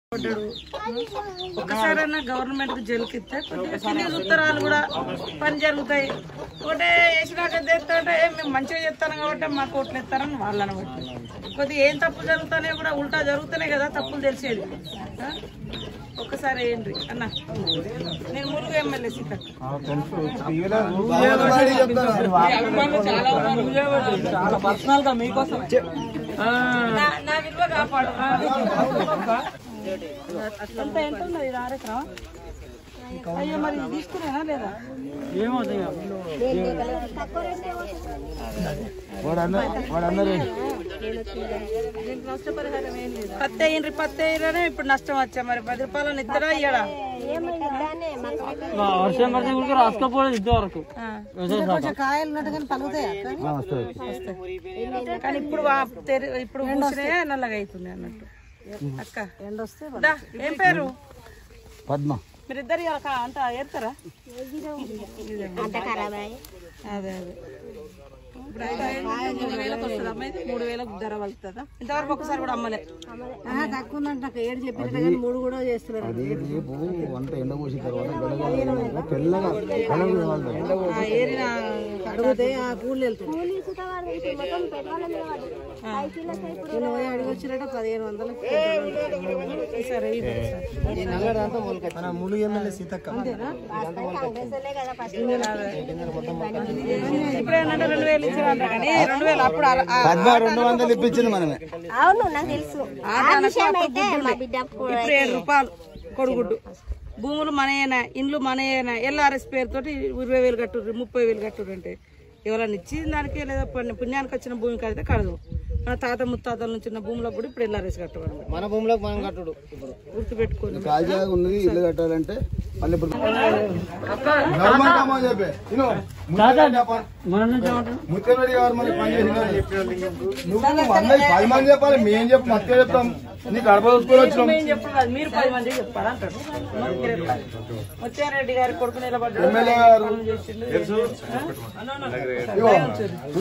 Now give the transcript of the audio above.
ఒకసారైనా గవర్నమెంట్ కు జైలుకిస్తే కొన్ని ఉత్తరాలు కూడా పని జరుగుతాయి. ఒకటే వేసినాక చేస్తుంటే మేము మంచిగా చెప్తాను కాబట్టి మాకు ఓట్లు ఇస్తారని వాళ్ళని బట్టి కొద్దిగా ఏం తప్పులు జరుగుతానే కూడా ఉల్టా జరుగుతున్నాయి కదా తప్పులు తెలిసేది. ఒక్కసారి ఏంటి అన్న నేను ములుగు ఎమ్మెల్యే సీత చాలా పర్సనల్ గా మీకోసం నా విలువ కాపాడు. అంతా ఎంత ఉన్నది ఆరెకరం? అయ్యో మరి తీసుకునేనా లేదా? పత్తి అయ్యిండ్రే ఇప్పుడు నష్టం వచ్చా మరి 10 రూపాయలు ఇద్దరా ఇయ్యడా? వర్షం పడితే కూడా రాసుకోపోలేదు ఇంతవరకు. కాయలు ఉన్నట్టు కానీ పలుగుతాయా? కానీ ఇప్పుడు కూర్చునే నల్లగా అవుతుంది అన్నట్టు. అక్క ఏం పేరు? పద్మ. మీరిద్దరు అంత ఏరుతారా? అదే ఇప్పుడు 3000 వస్తుంది అమ్మాయి, 3000 ధర వస్తుందా? ఇంతవరకు ఒకసారి కూడా అమ్మలే. తక్కువ ఉందంటే నాకు 7 చెప్పారు కానీ 3 కూడా చేస్తున్నారు. ఏరిన అడిగితే ఆ పూలు వెళ్తాయి. అడిగి వచ్చినట్టు 1500 సరే. ములుగు ఎమ్మెల్యే సీతక్క ఇప్పుడేంటంటే 2000 ఇచ్చారంట కానీ 2000 అప్పుడు 200 ఇప్పించింది మనమే. అవును నాకు తెలుసు. ఇప్పుడు 7 రూపాయలు కొడుగుడ్డు. భూములు మనయేనా, ఇండ్లు మనయేనా, ఎల్ఆర్ఎస్ పేరుతోటి 20,000 కట్టుర్రు, 30,000 కట్టుర్రు అంటే ఎవరైనా ఇచ్చి దానికి లేదా పుణ్యానికి వచ్చిన భూమి కడితే కడదు. మన తాత ముత్తాతల నుంచి ఉన్న భూములకు కూడా ఇప్పుడు ఎల్ఆర్ఎస్ కట్టడం. మన భూములకు మనం కట్టుడు గుర్తుపెట్టుకోండి. ఉన్నది ఇల్లు కట్టాలంటే మళ్ళీ ఇప్పుడు ముత్యరెడ్డి గారు మళ్ళీ పని నువ్వు 10 మంది చెప్పాలి, మేము చెప్పి మత్తే చెప్తాం. నీకు అడప వచ్చినాం. మీరు 10 మంది చెప్పారా అంటారు. ముత్యారెడ్డి గారి కొడుకు నిలబడ్డారు. ఎమ్మెల్యే గారు